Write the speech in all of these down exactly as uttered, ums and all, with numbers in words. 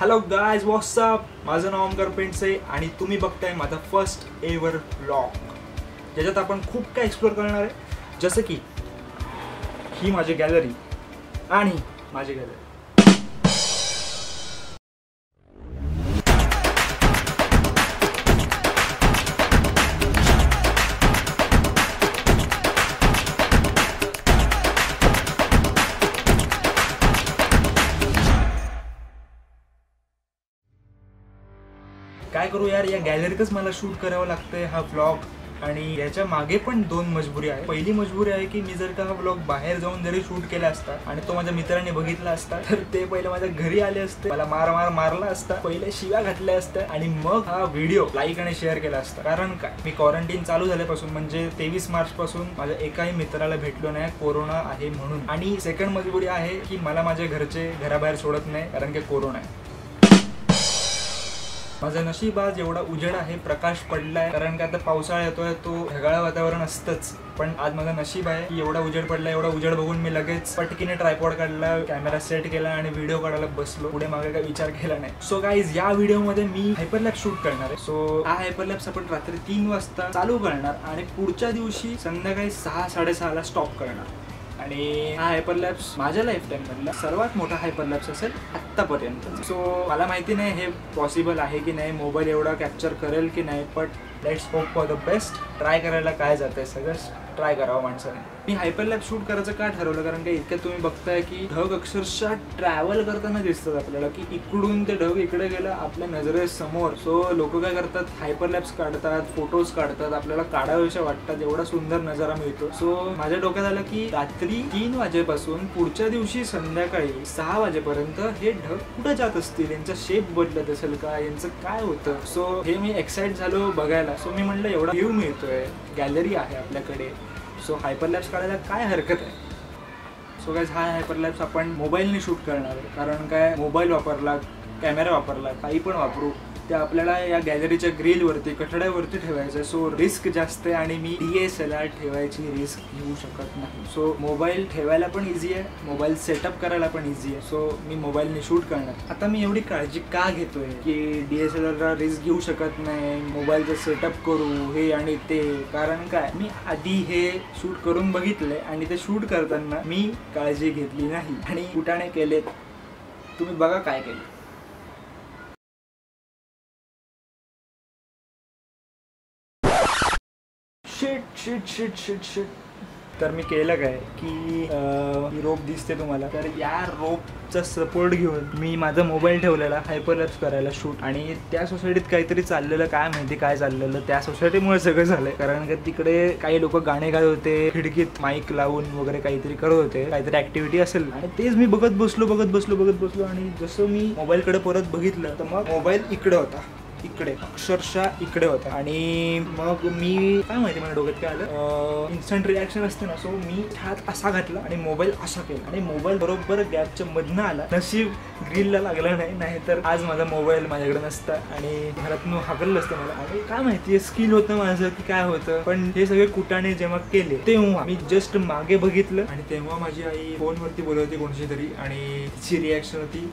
Hello guys, व्हॉट्स up. माझं नाव ओमकार पेंडसे आणि तुम्ही बघताय माझा फर्स्ट एवर व्लॉग, ज्याच्यात आपण खूप काय एक्सप्लोर करणार आहे. जसं की ही माझी गॅलरी आणि माझी गॅलरी. काय करू यार, या गॅलरीतच मला शूट करावं लागतंय हा व्लॉग. आणि याच्या मागे पण दोन मजबुरी आहे. पहिली मजबुरी आहे की मी जर का हा व्लॉग बाहेर जाऊन जरी शूट केला असता आणि तो माझ्या मित्रांनी बघितला असता तर ते पहिले माझ्या घरी आले असते, मला मार मार मारला असता, पहिले शिव्या घातल्या असत्या आणि मग हा व्हिडिओ लाईक आणि शेअर केला असता. कारण काय, मी क्वारंटाईन चालू झाल्यापासून म्हणजे तेवीस मार्च पासून माझ्या एकाही मित्राला भेटलो नाही, कोरोना आहे म्हणून. आणि सेकंड मजबुरी आहे की मला माझे घरचे घराबाहेर सोडत नाही कारण की कोरोना आहे. माझं नशीब आज एवढा उजेड आहे, प्रकाश पडलाय. कारण की आता पावसाळा येतोय, तो ढगाळ वातावरण असतंच. पण आज माझं नशीब आहे की एवढा उजेड पडला. एवढा उजेड बघून मी लगेच पटकीने ट्रायपॉड काढला, कॅमेरा सेट केला आणि व्हिडिओ काढायला बसलो. पुढे मागे काही विचार केला नाही. सो गाईज, या व्हिडिओमध्ये मी हायपरलॅप शूट करणार आहे. सो हा हायपरलॅप्स आपण रात्री तीन वाजता चालू करणार आणि पुढच्या दिवशी संध्याकाळी सहा साडेसहा ला स्टॉप करणार. आणि हा हायपरलॅप्स माझ्या लाईफ टाइम मधला सर्वात मोठा हायपरलॅप्स असेल आत्तापर्यंत. सो मला माहिती नाही हे पॉसिबल आहे की नाही, मोबाईल एवढा कॅप्चर करेल की नाही, but let's hope for the best. Try करायला काय जातंय, सगळं ट्राय करावं माणसाने. मी हायपरलॅप शूट करायचं का ठरवलं, कारण की इतक्यात तुम्ही बघताय की ढग अक्षरशः ट्रॅव्हल करताना दिसतात आपल्याला, की इकडून ते ढग इकडे गेलं आपल्या नजरेसमोर. सो लोक काय करतात, हायपरलॅप्स काढतात, फोटोज काढतात, आपल्याला काढावेशा वाटतात, एवढा सुंदर नजारा मिळतो. सो माझ्या डोक्यात आलं की रात्री तीन वाजेपासून पुढच्या दिवशी संध्याकाळी सहा वाजेपर्यंत हे ढग कुठे जात असतील, यांचा शेप बदलत असेल का, यांचं काय होतं. सो हे मी एक्साइट झालो बघायला. सो मी म्हटलं एवढा व्ह्यू मिळतोय, गॅलरी आहे आपल्याकडे, सो हायपरलॅप्स काढायला काय हरकत आहे. सो गाईज, हा हायपरलॅप्स आपण मोबाईलने शूट करणार आहे. कारण काय, मोबाईल वापरला, कॅमेरा वापरला, काही पण वापरू, ते आपल्याला या गॅलरीच्या ग्रिलवरती, कठड्यावरती ठेवायचं. सो रिस्क जास्त आहे आणि मी डी एस एल आर ठेवायची रिस्क घेऊ शकत नाही. सो मोबाईल ठेवायला पण इझी आहे, मोबाईल सेटअप करायला पण इझी आहे. सो मी मोबाईलने शूट करणार. आता मी एवढी काळजी का घेतोय की डी एस एल आरला रिस्क घेऊ शकत नाही, मोबाईलचं सेटअप करू हे आणि ते. कारण काय, मी आधी हे शूट करून बघितलंय आणि ते शूट करताना मी काळजी घेतली नाही आणि कुटाणे केलेत. तुम्ही बघा काय केलं. Shit shit shit shit shit तर मी केलं काय की रोप दिसते तुम्हाला, तर या रोपचा सपोर्ट घेऊन मी माझा मोबाईल ठेवलेला हायपरलॅप्स करायला शूट. आणि त्या सोसायटीत काहीतरी चाललेलं, काय माहिती काय चाललेलं, त्या सोसायटीमुळे सगळं झालंय. कारण की तिकडे काही लोक गाणे गात होते, खिडकीत माईक लावून वगैरे काहीतरी करत होते, काहीतरी ऍक्टिव्हिटी असेल. आणि तेच मी बघत बसलो बघत बसलो बघत बसलो आणि जसं मी मोबाईलकडे परत बघितलं तर मग मोबाईल इकडे होता, इकडे अक्षरशः इकडे होता. आणि मग मी काय माहिती माझ्या डोक्यात काय आलं, इन्स्टंट रिॲक्शन असते ना. सो मी हात असा घातला आणि मोबाईल असा केला आणि मोबाईल बरोबर गॅपच्या मधनं आला. नशीब ग्रिलला लागला नाही, नाहीतर आज माझा मोबाईल माझ्याकडे नसता आणि घरातून हाकललं असतं मला. आणि काय माहिती स्किल होतं माझं की काय होतं. पण हे सगळे कुटाणे जेव्हा केले तेव्हा मी जस्ट मागे बघितलं आणि तेव्हा माझी आई फोनवरती बोलत होती कोणाशी तरी आणि तिची रिॲक्शन होती,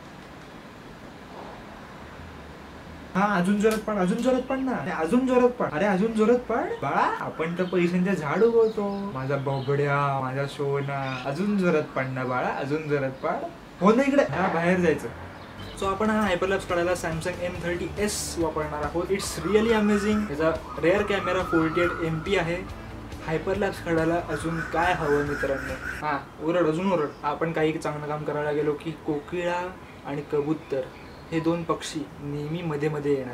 हा अजून जोरात पण, अजून जोरात पण ना, अजून जोरात पण, अरे अजून जोरात पण बाळा, आपण तर पैशांच्या झाड उगवतो, माझा बोबड्या, माझा सोना, अजून जोरात पण ना बाळा, अजून जोरात पण. हो ना, इकडे बाहेर जायचं. सो आपण हा हायपरलॅप्स काढायला सॅमसंग एम थर्टी एस वापरणार आहोत. It's really amazing. याचा rear camera forty eight M P आहे. हायपरलॅप्स काढायला अजून काय हवं मित्रांनो. हा ओरड, अजून ओरड. आपण काही चांगलं काम करायला गेलो की कोकिळा आणि कबूतर हे दोन पक्षी नेहमी मध्ये मध्ये येणार.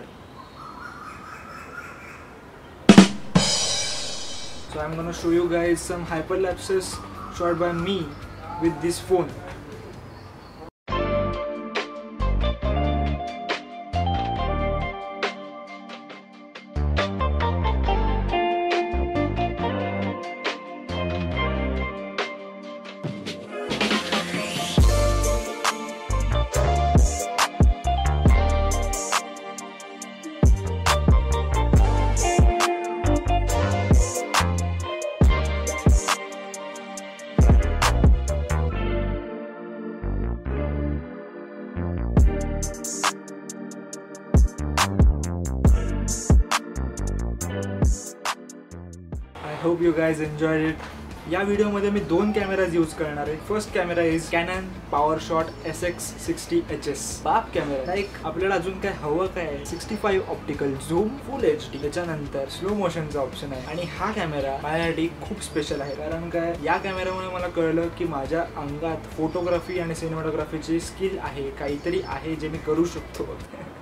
So I'm gonna show you guys some hyperlapses shot by me with this phone. Hope you guys enjoyed it. या व्हिडिओमध्ये मी दोन कॅमेराज यूज करणार आहे. First camera is Canon PowerShot S X sixty H S. बाप कॅमेरा. Like आपल्याला अजून काय हवं काय, sixty five optical zoom, full H D, त्याच्यानंतर स्लो मोशनचा ऑप्शन आहे. आणि हा कॅमेरा माझ्यासाठी खूप स्पेशल आहे, कारण काय या कॅमेरामुळे मला कळलं की माझ्या अंगात फोटोग्राफी आणि सिनेमॅटोग्राफीची स्किल आहे, काहीतरी आहे जे मी करू शकतो.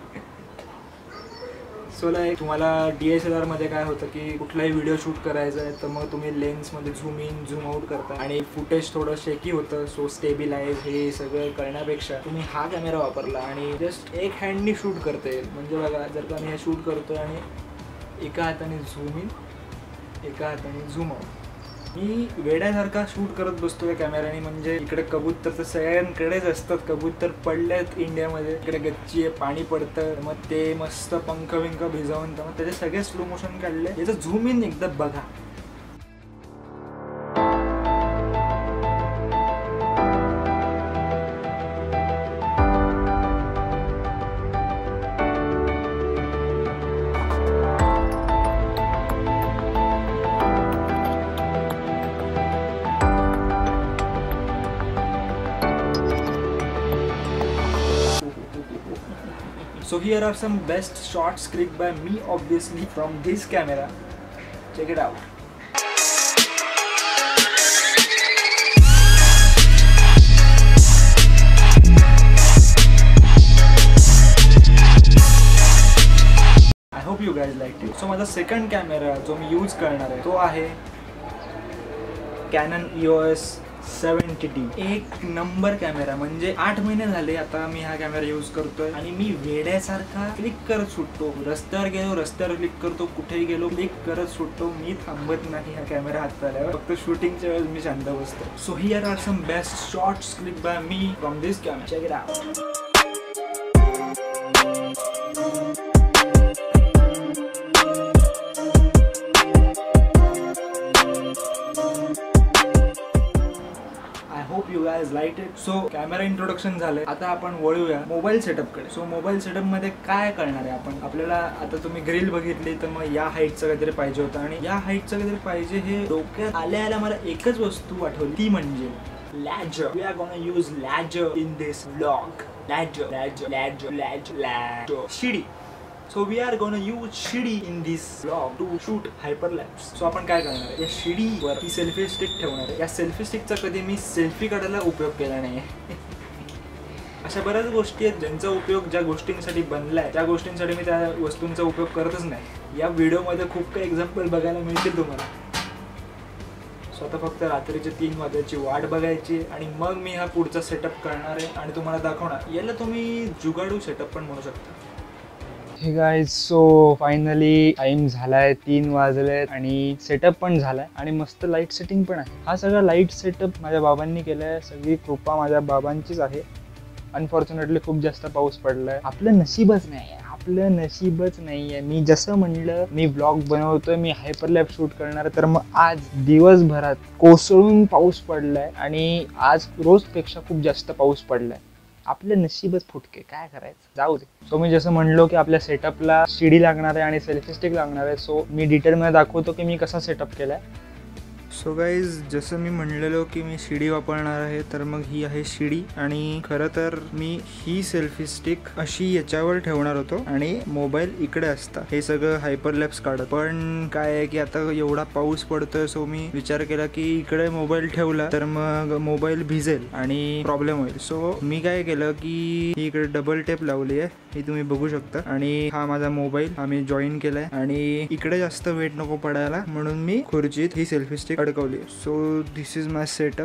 सो लाईक तुम्हाला डी एस एल आरमध्ये काय होतं की कुठलाही व्हिडिओ शूट करायचा आहे तर मग तुम्ही लेन्समध्ये झूम इन झूम आउट करता आणि फुटेज थोडं शेकी होतं. सो स्टेबिलाइज हे सगळं करण्यापेक्षा तुम्ही हा कॅमेरा वापरला आणि जस्ट एक हँडनी शूट करते. म्हणजे बघा, जर का मी हे शूट करतोय आणि एका हाताने झूम इन एका हाताने झूम आउट, मी वेड्यासारखा शूट करत बसतो या कॅमेऱ्याने. म्हणजे इकडे कबूतर तर सगळ्यांकडेच असतात, कबूतर पडलेत इंडियामध्ये. इकडे गच्ची आहे, पाणी पडतं, मग ते मस्त पंख विंख भिजवून मग त्याचे सगळे स्लो मोशन काढले. याचं झूम इन एकदा बघा. So here are some best shots clicked by me, obviously, from this camera. Check it out. I hope you guys liked it. So माझा second camera जो मी यूज करणार आहे तो आहे Canon E O S seventy D. एक number camera. म्हणजे आठ महिने झाले आता मी हा कॅमेरा यूज करतोय आणि मी वेड्यासारखा क्लिक करत सुटतो. रस्त्यावर गेलो रस्त्यावर क्लिक करतो, कुठेही गेलो क्लिक करत सुटतो. मी थांबत नाही हा कॅमेरा हातात आल्यावर. फक्त शूटिंगच्या वेळेस मी शांत बसतो. So here are some best shots click by me from this camera. Check it out. Hope you guys like it. So camera introduction झालंय. आता आपण वळूया मोबाईल सेटअपकडे. सो मोबाईल सेटअप मध्ये काय करणार आहे आपण. आपल्याला आता तुम्ही ग्रिल बघितली तर मग या हाईटचं काहीतरी पाहिजे होतं आणि या हाईटचं काहीतरी पाहिजे. हे डोक्यात आल्या आल्या मला एकच वस्तू आठवली, ती म्हणजे ladder. We are gonna use ladder in this vlog. Ladder ladder ladder ladder ladder शिडी. So we are gonna use शिडी in this vlog to shoot hyperlapse. So आपण काय करणार आहे, या शिडीवर ही सेल्फी स्टिक ठेवणार आहे. या सेल्फी स्टिकचा कधी मी सेल्फी काढायला उपयोग केला नाही. अशा बऱ्याच गोष्टी आहेत ज्यांचा उपयोग ज्या गोष्टींसाठी बनलाय त्या गोष्टींसाठी मी त्या वस्तूंचा उपयोग करतच नाही. या व्हिडिओमध्ये खूप काही एक्झाम्पल बघायला मिळतील तुम्हाला. सो आता फक्त रात्रीचे तीन वाजायची वाट बघायची आणि मग मी हा पुढचा सेटअप करणार आहे आणि तुम्हाला दाखवणार. याला तुम्ही जुगाडू सेटअप पण म्हणू शकता. हे गाईज, सो फायनली टाइम झालाय, तीन वाजलेत आणि सेटअप पण झालाय आणि मस्त लाईट सेटिंग पण आहे. हा सगळा लाईट सेटअप माझ्या बाबांनी केलाय. सगळी कृपा माझ्या बाबांचीच आहे. अनफॉर्च्युनेटली खूप जास्त पाऊस पडलाय. आपलं नशीबच नाही, आपलं नशीबच नाहीये. मी जसं म्हणलं मी ब्लॉग बनवतोय, मी हायपरलॅप शूट करणार, तर मग आज दिवसभरात कोसळून पाऊस पडलाय आणि आज रोजपेक्षा खूप जास्त पाऊस पडलाय. आपले नशीबच फुटके, काय करायचं, जाऊ दे. सो मी जसं म्हणलो की आपल्या सेटअपला शिडी लागणार आहे आणि सेल्फी स्टिक लागणार आहे. सो मी डिटेलमध्ये दाखवतो की मी कसा सेटअप केलाय. सो गाईज, जसं मी म्हणलेलो की मी शिडी वापरणार आहे, तर मग ही आहे शिडी. आणि खरं तर मी ही सेल्फी स्टिक अशी याच्यावर ठेवणार होतो आणि मोबाईल इकडे असता, हे सगळं हायपरलॅप्स काढत. पण काय आहे की आता एवढा पाऊस पडतोय, सो मी विचार केला की इकडे मोबाईल ठेवला तर मग मोबाईल भिजेल आणि प्रॉब्लेम होईल. सो मी काय केलं की इकडे डबल टेप लावली आहे, ही तुम्ही बघू शकता. आणि हा माझा मोबाईल आम्ही जॉईन केलाय आणि इकडे जास्त वेट नको पडायला म्हणून मी खुर्चीत ही सेल्फी स्टिक अडकवली. So this is my setup.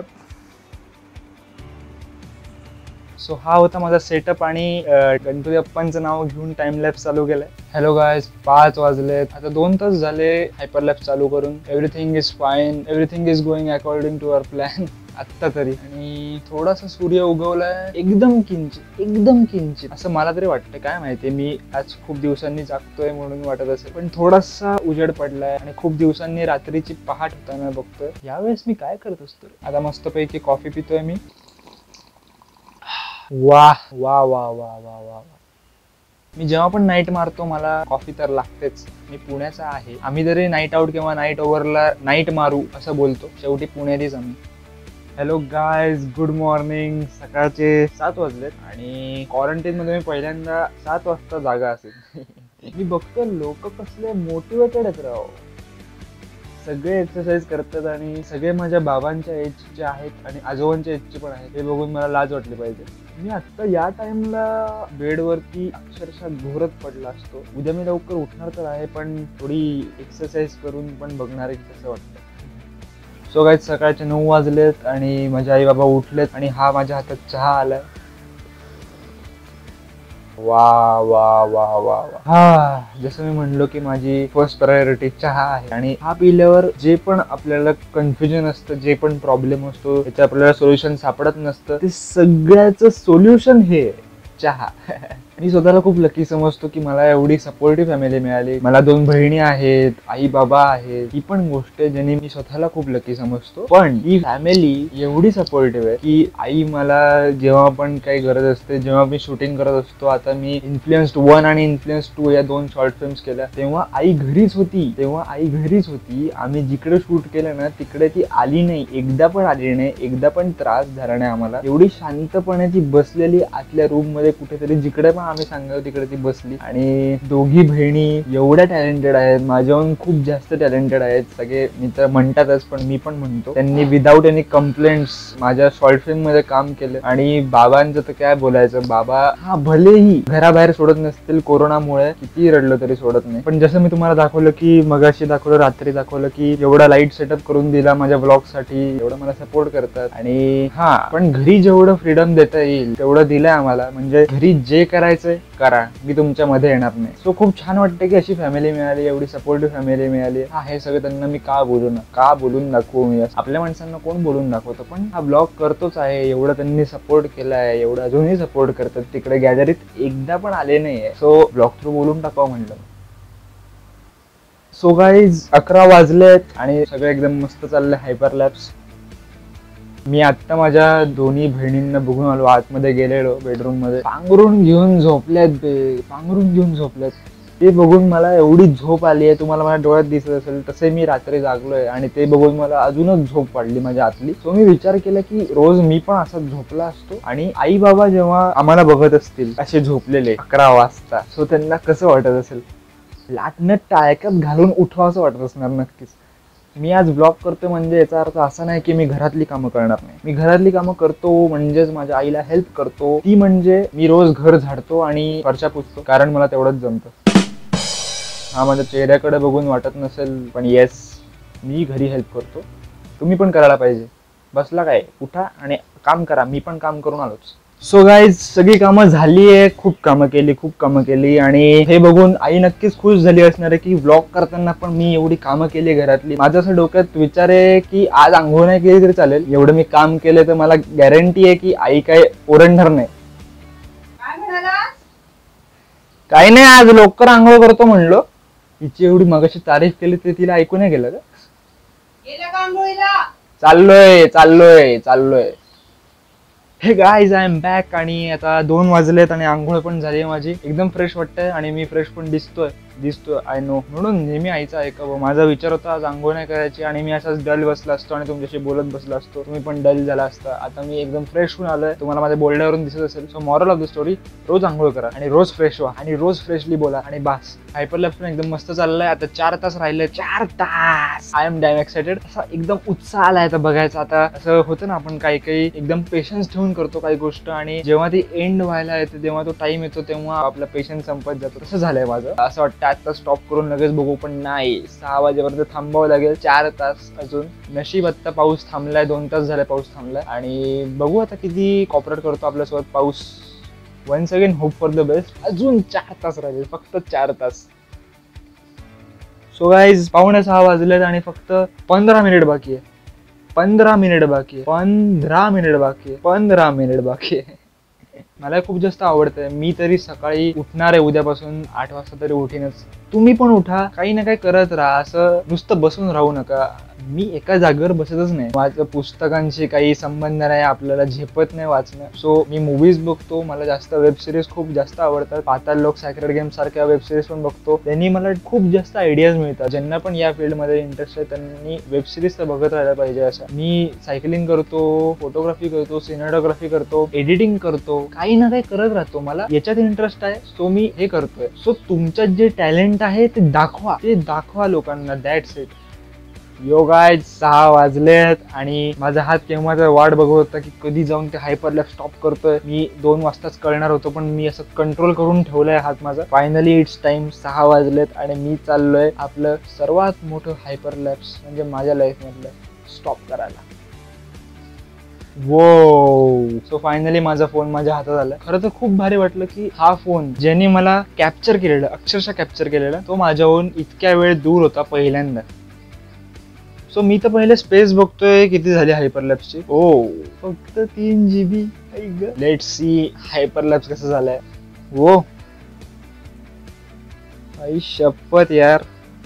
So हा होता माझा सेटअप आणि गणपती अप्पांचं नाव घेऊन टाइम लॅप्स चालू केलाय. हॅलो गायज, पाच वाजलेत, आता दोन तास झाले हायपरलॅप्स चालू करून. Everything is fine, everything is going according to our plan आत्ता तरी. आणि थोडासा सूर्य उगवलाय, एकदम किंचित एकदम किंचित असं मला तरी वाटतं. काय माहिती, मी आज खूप दिवसांनी जागतोय म्हणून वाटत असेल, पण थोडासा उजेड पडलाय आणि खूप दिवसांनी रात्रीची पहाट होताना बघतोय. यावेळेस मी काय करत असतो, आता मस्तपैकी कॉफी पितोय मी. वाह वाह वाह वाह वाह वाह. मी जेव्हा पण नाईट मारतो मला कॉफी तर लागतेच. मी पुण्याचा आहे, आम्ही जरी नाईट आउट किंवा नाईट ओव्हरला नाईट मारू असं बोलतो, शेवटी पुण्यातच आम्ही. Hello guys, good morning. सकाळचे सात वाजलेत आणि क्वारंटाईन मध्ये मी पहिल्यांदा सात वाजता जागा असेल. मी बघतो लोक कसले मोटिवेटेड आहेत राव, सगळे एक्सरसाइज करतात आणि सगळे माझ्या बाबांच्या एजचे आहेत आणि आजोबांच्या एजचे पण आहेत. हे बघून मला लाज वाटली पाहिजे. मी आता या टाइमला बेडवरती अक्षरशः घोरत पडला असतो. उद्या मी लवकर उठणार तर आहे, पण थोडी एक्सरसाइज करून पण बघणार आहे कसं वाटतं. सो गाईज, सकाळचे नऊ वाजलेत आणि माझे आई बाबा उठलेत आणि हा माझ्या हातात चहा आलाय. वा वा वा वा वा. हा, जसं मी म्हणलो की माझी फर्स्ट प्रायोरिटी चहा आहे आणि हा पिल्यावर जे पण आपल्याला कन्फ्युजन असतं, जे पण प्रॉब्लेम असतो, त्याचं आपल्याला सोल्युशन सापडत नसतं, ते सगळ्याचं सोल्युशन हे चहा. मी स्वतःला खूप लकी समजतो की मला एवढी सपोर्टिव्ह फॅमिली मिळाली. मला दोन बहिणी आहेत, आई बाबा आहेत. ही पण गोष्ट आहे ज्याने मी स्वतःला खूप लकी समजतो. पण ही फॅमिली एवढी सपोर्टिव्ह आहे की आई मला जेव्हा पण काही गरज असते, जेव्हा मी शूटिंग करत असतो, आता मी इन्फ्लुएन्स्ड वन आणि इन्फ्लुएन्स्ड टू या दोन शॉर्ट फिल्म्स केल्या, तेव्हा आई घरीच होती. तेव्हा आई घरीच होती आम्ही जिकडे शूट केलं ना तिकडे ती आली नाही, एकदा पण आली नाही, एकदा पण त्रास झाला नाही आम्हाला. एवढी शांतपणे ती बसलेली आतल्या रूम मध्ये कुठेतरी, जिकडे पण आम्ही सांगावं तिकडे ती बसली. आणि दोघी बहिणी एवढ्या टॅलेंटेड आहेत, माझ्याहून खूप जास्त टॅलेंटेड आहेत. सगळे मित्र म्हणतातच, पण मी पण म्हणतो, त्यांनी विदाऊट एनी कंप्लेंट्स माझ्या शॉर्ट फिल्म मध्ये काम केलं. आणि बाबांचं तर काय बोलायचं, बाबा हा भलेही घराबाहेर सोडत नसतील कोरोनामुळे, किती रडलं तरी सोडत नाही. पण जसं मी तुम्हाला दाखवलं की मगाशी दाखवलं, रात्री दाखवलं की एवढा लाईट सेटअप करून दिला माझ्या ब्लॉग साठी, एवढं मला सपोर्ट करतात. आणि हा, पण घरी जेवढं फ्रीडम देता येईल तेवढं दिलंय आम्हाला. म्हणजे घरी जे करायचं करा, मी तुमच्या मध्ये येणार नाही. सो खूप छान वाटतं की अशी फॅमिली मिळाली, एवढी सपोर्टिव्ह फॅमिली मिळाली. हा, हे सगळं त्यांना मी का बोलू ना, का बोलून दाखवू मी? आपल्या माणसांना कोण बोलून दाखवतं, पण हा ब्लॉग करतोच आहे. एवढं त्यांनी सपोर्ट केलाय, एवढं अजूनही सपोर्ट करतात. तिकडे गॅलरीत एकदा पण आले नाहीये, सो ब्लॉग थ्रू बोलून टाकावं म्हणलं. सो गाईज, अकरा वाजलेत आणि सगळं एकदम मस्त चाललंय. हायपरलॅप्स. मी आता माझ्या दोन्ही बहिणींना बघून आलो, आतमध्ये गेलेलो बेडरूम मध्ये. पांघरून घेऊन झोपल्यात बे, पांघरून घेऊन झोपल्यात. ते बघून मला एवढी झोप आली आहे, तुम्हाला माझ्या डोळ्यात दिसत असेल तसे मी रात्री जागलोय आणि ते बघून मला अजूनच झोप पडली माझ्या आतली. सो मी विचार केला की रोज मी पण असाच झोपला असतो आणि आई बाबा जेव्हा आम्हाला बघत असतील असे झोपलेले अकरा वाजता, सो त्यांना कसं वाटत असेल. लाटणं टाळक्यात घालून उठवा असं वाटत असणार नक्कीच. मी आज ब्लॉग करतो म्हणजे याचा अर्थ असा नाही की मी घरातली कामं करणार नाही. मी घरातली कामं करतो म्हणजेच माझ्या आईला हेल्प करतो. ती म्हणजे मी रोज घर झाडतो आणि फरशा पुसतो, कारण मला तेवढंच जमतं. हा, माझ्या चेहऱ्याकडे बघून वाटत नसेल, पण येस, मी घरी हेल्प करतो. तुम्ही पण करायला पाहिजे. बसला काय, उठा आणि काम करा. मी पण काम करून आलोच. सो गाईज, सगळी कामं झाली आहे, खूप कामं केली, खूप कामं केली आणि हे बघून आई नक्कीच खुश झाली असणार आहे की व्लॉग करताना पण मी एवढी कामं केली घरातली. माझं असं डोक्यात विचार आहे की आज आंघोळ नाही केली तरी चालेल, एवढं मी काम केलं तर मला गॅरंटी आहे की आई काय ओरडणार नाही. काही नाही, आज लवकर आंघोळ करतो म्हणलो. हिची एवढी मगाशी तारीफ केली ते तिला ऐकू नाही गेलं का? चाललोय चाललोय चाललोय हे गाईज, आय एम बॅक. आणि आता दोन वाजलेत आणि आंघोळ पण झाली आहे माझी. एकदम फ्रेश वाटतंय आणि मी फ्रेश पण दिसतोय दिसतोय आय नो. म्हणून नेहमी आईचा ऐकावं. माझा विचार होता आज आंघोळ नाही करायची आणि मी असाच डल बसला असतो आणि तुमच्याशी बोलत बसला असतो, तुम्ही पण डल झाला असता. आता मी एकदम फ्रेश होऊन आलोय, तुम्हाला माझ्या बोलण्यावरून दिसत असेल. So moral of the story, रोज आंघोळ करा आणि रोज फ्रेश व्हा आणि रोज फ्रेशली बोला आणि बास. हायपरलॅप्स पण एकदम मस्त चाललंय. आता चार तास राहिले, चार तास. I am damn excited. असा एकदम उत्साह आलाय आता बघायचा. आता असं होतं ना, आपण काही काही एकदम पेशन्स ठेवून करतो काही गोष्ट आणि जेव्हा ती एंड व्हायला येते, जेव्हा तो टाइम येतो, तेव्हा आपला पेशन्स संपत जातो. तसं झालंय माझं. असं वाटतं आता स्टॉप करून लगेच बघू, पण नाही, सहा वाजेपर्यंत थांबावं लागेल. चार तास अजून. नशीब आत्ता पाऊस थांबलाय, दोन तास झाले पाऊस थांबलाय आणि बघू आता किती कॉपरेट करतो आपल्यासोबत पाऊस. Once again hope for the best. अजून चार तास राहिले, फक्त चार तास. सो गाईज, पावणे सहा वाजलेत आणि फक्त पंधरा मिनिट बाकी आहे. पंधरा मिनिट बाकी आहे पंधरा मिनिट बाकी आहे पंधरा मिनिट बाकी आहे. मला खूप जास्त आवडतंय. मी तरी सकाळी उठणार आहे उद्यापासून, आठ वाजता तरी उठीनच. तुम्ही पण उठा, काही ना काही करत राहा. असं नुसतं बसून राहू नका. मी एका जागेवर बसतच नाही. माझं पुस्तकांशी काही संबंध नाही, आपल्याला झेपत नाही वाचणं. सो मी मूवीज बघतो, मला जास्त वेब सिरीज खूप जास्त आवडतात. पाताल लोक, सॅक्रेड गेम सारख्या वेब सिरीज पण बघतो. त्यांनी मला खूप जास्त आयडियाज मिळतात. ज्यांना पण या फील्डमध्ये इंटरेस्ट आहे त्यांनी वेब सिरीज तर बघत राहायला पाहिजे. असं मी सायकलिंग करतो, फोटोग्राफी करतो, सिनेमॅटोग्राफी करतो, एडिटिंग करतो, काही ना काही करत राहतो. मला याच्यात इंटरेस्ट आहे, सो मी हे करतोय. सो तुमच्यात जे टॅलेंट आहे ते दाखवा, ते दाखवा लोकांना. That's it. यो गाइस, सहा वाजलेत आणि माझा हात केव्हाचा वाट बघत होता की कधी जाऊन ते हायपरलॅप स्टॉप करतोय. मी दोन वाजताच कळणार होतो, पण मी असं कंट्रोल करून ठेवलाय हात माझा. Finally it's time. सहा वाजलेत आणि मी चाललोय आपलं सर्वात मोठं हायपरलॅप्स म्हणजे माझ्या लाईफ मधलं स्टॉप करायला. वो सो फायनली माझा फोन माझ्या हातात आला. खरं तर खूप भारी वाटलं की हा फोन ज्याने मला कॅप्चर केलेलं, अक्षरशः कॅप्चर केलेलं, तो माझ्याहून इतक्या वेळ दूर होता पहिल्यांदा. सो मी तर पहिले स्पेस बघतोय किती झाली हायपरलॅप्सची. ओ फक्त तीन जीबी. लेट सी हायपरलॅप्स कसं झालंय. वो आई शपथ यार.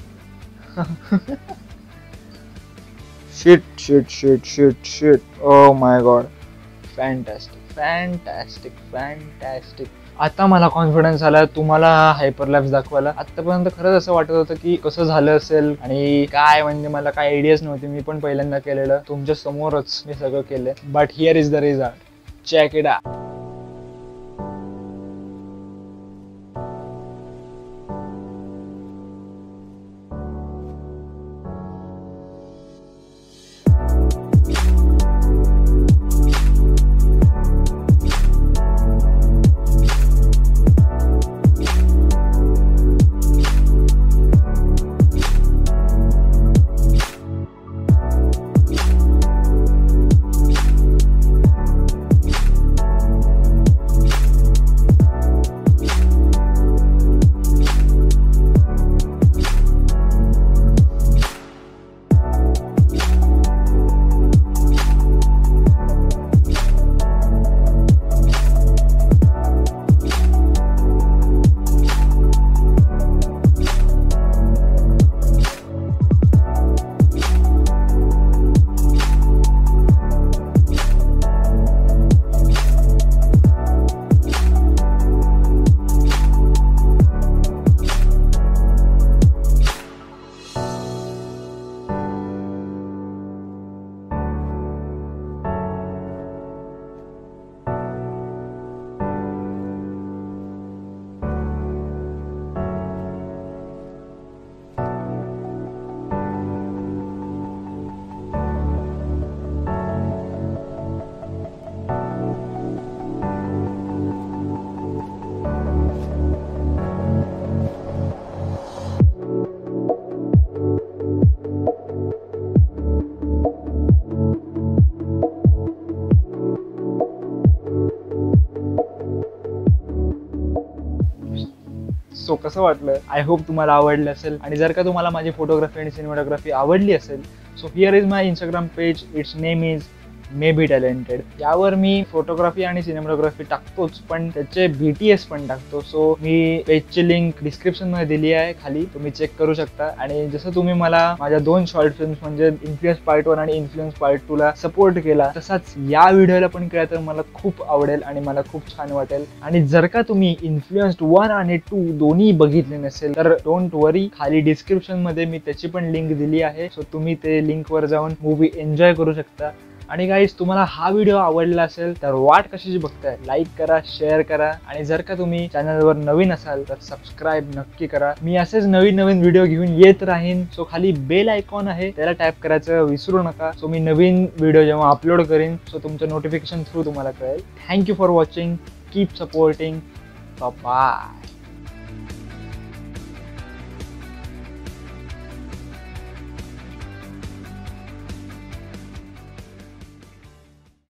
Shit shit shit shit shit. Oh my god. Fantastic fantastic fantastic. आता मला कॉन्फिडन्स आला तुम्हाला हायपरलॅप्स दाखवायला. आतापर्यंत खरंच असं वाटत होतं की कसं झालं असेल आणि काय, म्हणजे मला काय आयडियाच नव्हती. मी पण पहिल्यांदा केलेलं, तुमच्या समोरच मी सगळं केलंय. But here is the result. Check it out. So कसं वाटलं, आय होप तुम्हाला आवडलं असेल. आणि जर का तुम्हाला माझी फोटोग्राफी आणि सिनेमॅटोग्राफी आवडली असेल, so here is my Instagram page. It's name is maybe talented. यावर मी फोटोग्राफी आणि सिनेमॅटोग्राफी टाकतोच, पण त्याचे बीटीएस पण टाकतो. सो मी पेजची लिंक डिस्क्रिप्शन मध्ये दिली आहे खाली, तुम्ही चेक करू शकता. आणि जसं तुम्ही मला माझ्या दोन शॉर्ट फिल्म्स म्हणजे इन्फ्लुएन्स पार्ट वन आणि इन्फ्लुएन्स पार्ट टू ला सपोर्ट केला, तसाच या व्हिडिओला पण केला तर मला खूप आवडेल आणि मला खूप छान वाटेल. आणि जर का तुम्ही इन्फ्लुएन्स्ड वन आणि टू दोन्ही बघितले नसेल तर डोंट वरी, खाली डिस्क्रिप्शन मध्ये मी त्याची पण लिंक दिली आहे. सो तुम्ही ते लिंक वर जाऊन मूवी एन्जॉय करू शकता. आणि गाईज, तुम्हाला हा व्हिडिओ आवडला असेल तर वाट कशाची बघताय, लाईक करा, शेअर करा. आणि जर का तुम्ही चॅनलवर नवीन असाल तर सबस्क्राईब नक्की करा. मी असेच नवीन नवीन व्हिडिओ घेऊन येत राहीन. सो खाली बेल आयकॉन आहे, त्याला टॅप करायचं विसरू नका. सो मी नवीन व्हिडिओ जेव्हा अपलोड करीन सो तुमच्या नोटिफिकेशन थ्रू तुम्हाला कळेल. Thank you for watching. Keep supporting. Bye.